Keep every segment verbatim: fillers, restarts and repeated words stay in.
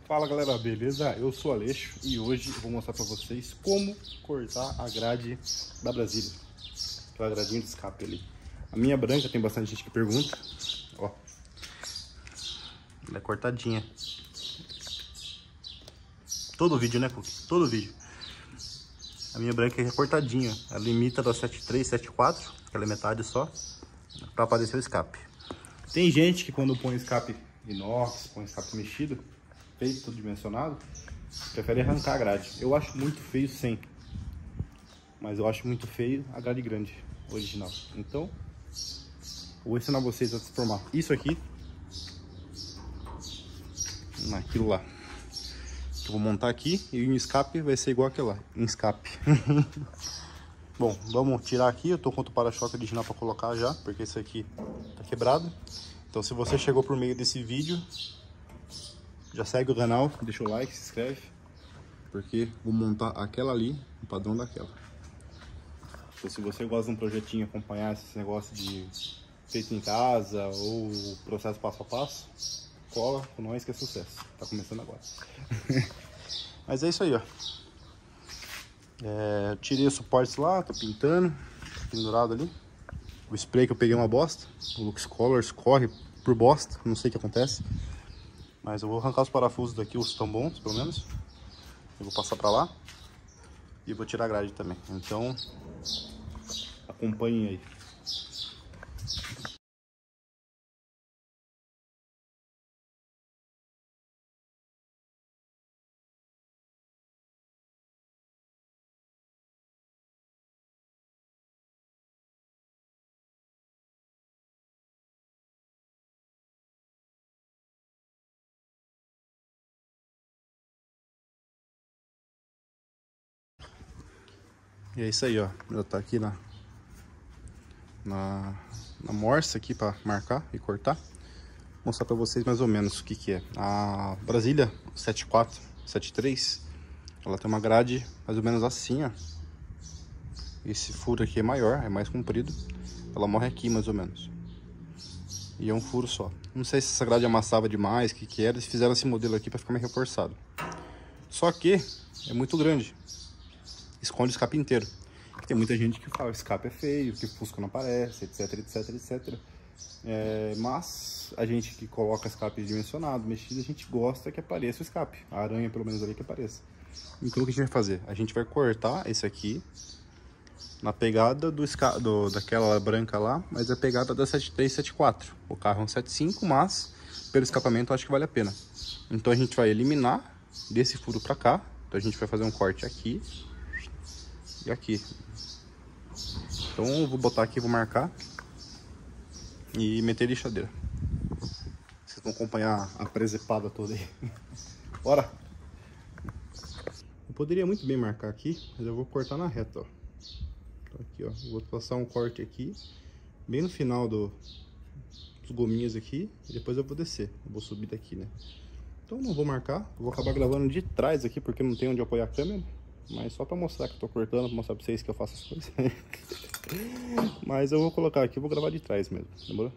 Fala galera, beleza? Eu sou o Aleixo e hoje eu vou mostrar pra vocês como cortar a grade da Brasília. Aquela gradinha de escape ali. A minha branca, tem bastante gente que pergunta. Ó, ela é cortadinha. Todo vídeo, né, Cook? Todo vídeo. A minha branca é cortadinha. Ela limita da sete três, sete quatro, aquela é metade só, pra aparecer o escape. Tem gente que quando põe escape inox, põe escape mexido, feito, tudo dimensionado, prefere arrancar a grade. Eu acho muito feio sem, mas eu acho muito feio a grade grande, original. Então, vou ensinar vocês a transformar isso aqui naquilo lá. Eu vou montar aqui e o escape vai ser igual aquele lá, em escape. Bom, vamos tirar aqui. Eu tô com o para-choque original para colocar já, porque esse aqui tá quebrado. Então, se você chegou por meio desse vídeo, já segue o canal, deixa o like, se inscreve, porque vou montar aquela ali, o padrão daquela. Então, se você gosta de um projetinho, acompanhar esse negócio de feito em casa ou processo passo a passo, cola com nós que é sucesso. Tá começando agora. Mas é isso aí, ó. É, tirei os suportes lá, tô pintando, pendurado ali. O spray que eu peguei é uma bosta. O Lux Colors corre por bosta, não sei o que acontece. Mas eu vou arrancar os parafusos daqui, os tão bons, pelo menos. Eu vou passar pra lá. E vou tirar a grade também. Então, acompanhem aí. E é isso aí, ó. Já tá aqui na, na, na morsa aqui pra marcar e cortar. Vou mostrar pra vocês mais ou menos o que que é. A Brasília sete quatro, sete três, ela tem uma grade mais ou menos assim, ó. Esse furo aqui é maior, é mais comprido. Ela morre aqui mais ou menos. E é um furo só. Não sei se essa grade amassava demais, o que que era. Eles fizeram esse modelo aqui pra ficar mais reforçado. Só que é muito grande. Esconde o escape inteiro. Tem muita gente que fala que o escape é feio, que o fusca não aparece, etc, etc, etcétera. É, mas a gente que coloca escape dimensionado, mexido, a gente gosta que apareça o escape. A aranha, pelo menos, ali que apareça. Então o que a gente vai fazer? A gente vai cortar esse aqui na pegada do, do daquela branca lá, mas a pegada da sete três, sete quatro. O carro é um sete cinco, mas pelo escapamento eu acho que vale a pena. Então a gente vai eliminar desse furo pra cá. Então a gente vai fazer um corte aqui e aqui. Então eu vou botar aqui, vou marcar e meter lixadeira. Vocês vão acompanhar a presepada toda aí. Bora! Eu poderia muito bem marcar aqui, mas eu vou cortar na reta, ó. Então aqui, ó, eu vou passar um corte aqui, bem no final do, dos gominhos aqui, e depois eu vou descer. Eu vou subir daqui, né? Então não vou marcar, eu vou acabar gravando de trás aqui, porque não tem onde apoiar a câmera. Mas só pra mostrar que eu tô cortando, pra mostrar pra vocês que eu faço as coisas. Mas eu vou colocar aqui, eu vou gravar de trás mesmo, demorou?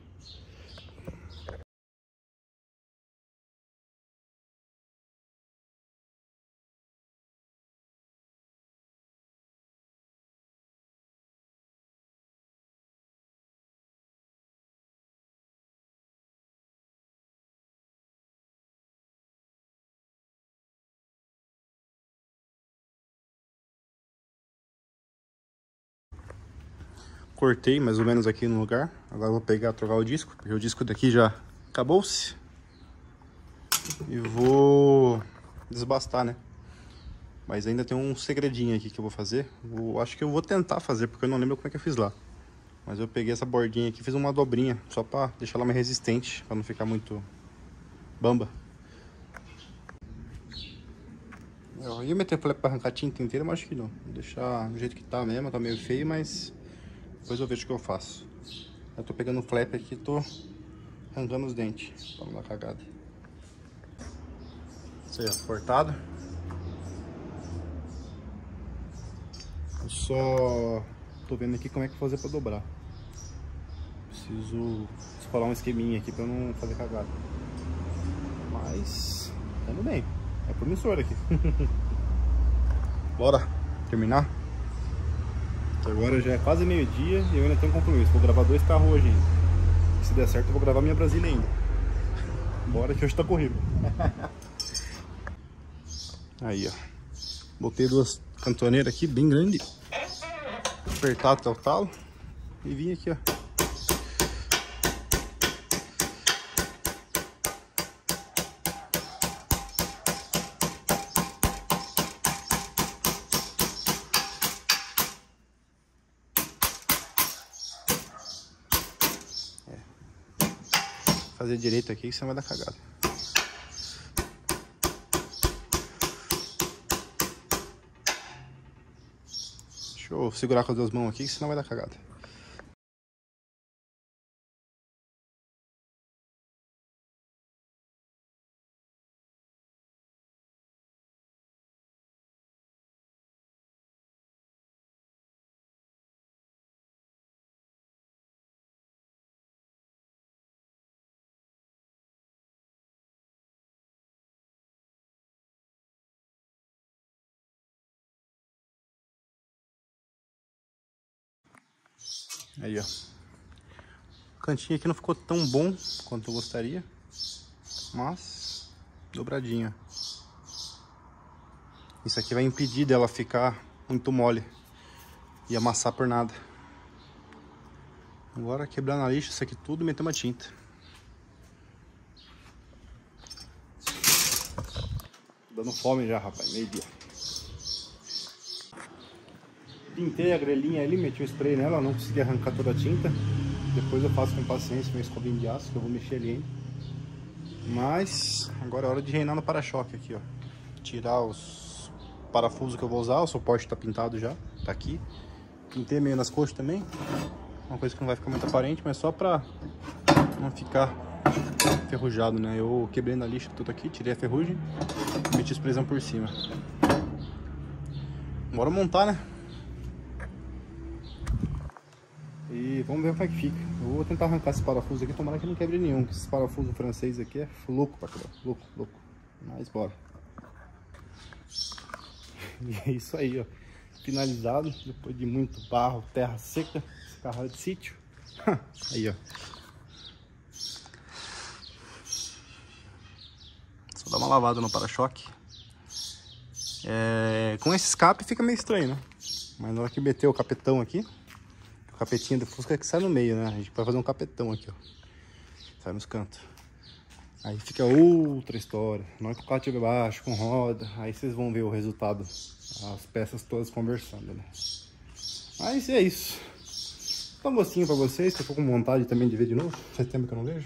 Cortei mais ou menos aqui no lugar. Agora eu vou pegar, trocar o disco, porque o disco daqui já acabou-se. E vou desbastar, né? Mas ainda tem um segredinho aqui que eu vou fazer. Eu acho que eu vou tentar fazer, porque eu não lembro como é que eu fiz lá. Mas eu peguei essa bordinha aqui e fiz uma dobrinha, só pra deixar ela mais resistente, pra não ficar muito bamba. Eu ia meter flap pra arrancar a tinta inteira, mas acho que não. Vou deixar do jeito que tá mesmo, tá meio feio, mas depois eu vejo o que eu faço. Eu tô pegando o flap aqui e tô arrancando os dentes, pra não dar cagada. Isso aí, ó, cortado. Eu só tô vendo aqui como é que fazer pra dobrar. Preciso descolar um esqueminha aqui pra não fazer cagada. Mas, tá indo bem. É promissor aqui. Bora terminar? Agora já é quase meio-dia e eu ainda tenho compromisso. Vou gravar dois carros hoje ainda. Se der certo, eu vou gravar minha Brasília ainda. Bora que hoje tá corrido. Aí, ó. Botei duas cantoneiras aqui, bem grande. Apertar até o talo. E vim aqui, ó. Fazer direito aqui que você vai dar cagada. Deixa eu segurar com as duas mãos aqui que senão vai dar cagada. Aí, ó. O cantinho aqui não ficou tão bom quanto eu gostaria, mas dobradinho. Isso aqui vai impedir dela ficar muito mole e amassar por nada. Agora quebrar na lixa isso aqui tudo e meter uma tinta. Tô dando fome já, rapaz, meio dia. Pintei a grelhinha ali, meti o spray nela, não consegui arrancar toda a tinta. Depois eu faço com paciência com escovinha de aço, que eu vou mexer ali ainda. Mas agora é hora de reinar no para-choque aqui, ó. Tirar os parafusos que eu vou usar, o suporte tá pintado já, tá aqui. Pintei meio nas coxas também. Uma coisa que não vai ficar muito aparente, mas só pra não ficar enferrujado, né? Eu quebrei na lixa tudo aqui, tirei a ferrugem e meti o sprayzão por cima. Bora montar, né? E vamos ver como é que fica. Eu vou tentar arrancar esse parafuso aqui, tomara que não quebre nenhum. Esse parafuso francês aqui é louco pra quebrar. Louco, louco. Mas bora. E é isso aí, ó. Finalizado, depois de muito barro, terra seca. Esse carro é de sítio. Aí, ó. Só dar uma lavada no para-choque. É... Com esse escape fica meio estranho, né? Mas na hora que meter o capetão aqui, o capetinho do Fusca que sai no meio, né? A gente vai fazer um capetão aqui, ó. Sai nos cantos. Aí fica outra história. Na hora que o carro estiver baixo, com roda, aí vocês vão ver o resultado. As peças todas conversando, né? Mas é isso. Dá um gostinho pra vocês, que eu tô com vontade também de ver de novo. Faz tempo que eu não vejo.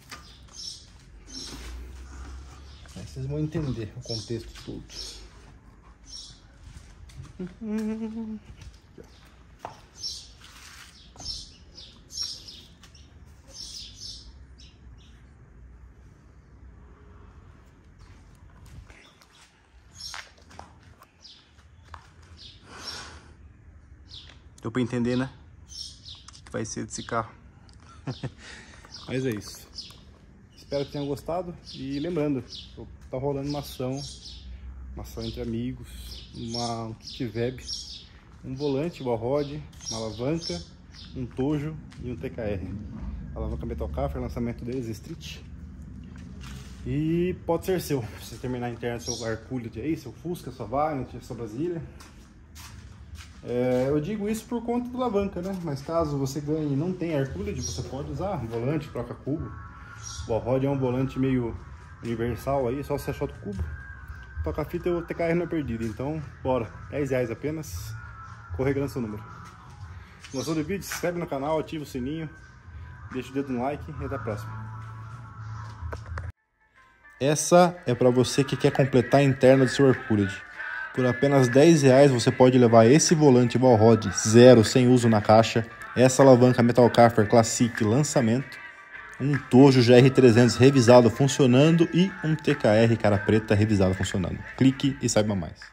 Aí vocês vão entender o contexto todo. Deu pra entender, né? O que vai ser desse carro. Mas é isso. Espero que tenham gostado. E lembrando, tá rolando uma ação. Uma ação entre amigos. Uma, um kit web. Um volante, uma rod, uma alavanca, um tojo e um T K R. A alavanca Metal Café, lançamento deles, Street. E pode ser seu. Se você terminar interno seu Hercules aí, seu Fusca, sua Valiant, sua Brasília. É, eu digo isso por conta do alavanca, né? Mas caso você ganhe e não tenha Hercules, você pode usar um volante, troca cubo. O rod é um volante meio universal aí, só você achar outro cubo. Toca a fita e o T K R não é perdido. Então, bora. dez reais apenas. Corre grande seu número. Gostou do vídeo? Se inscreve no canal, ativa o sininho, deixa o dedo no like e até a próxima. Essa é para você que quer completar a interna do seu Hercules. Por apenas dez reais você pode levar esse volante Valrod zero, sem uso na caixa, essa alavanca Metal Café Classic lançamento, um Tojo G R trezentos revisado funcionando e um T K R cara preta revisado funcionando. Clique e saiba mais.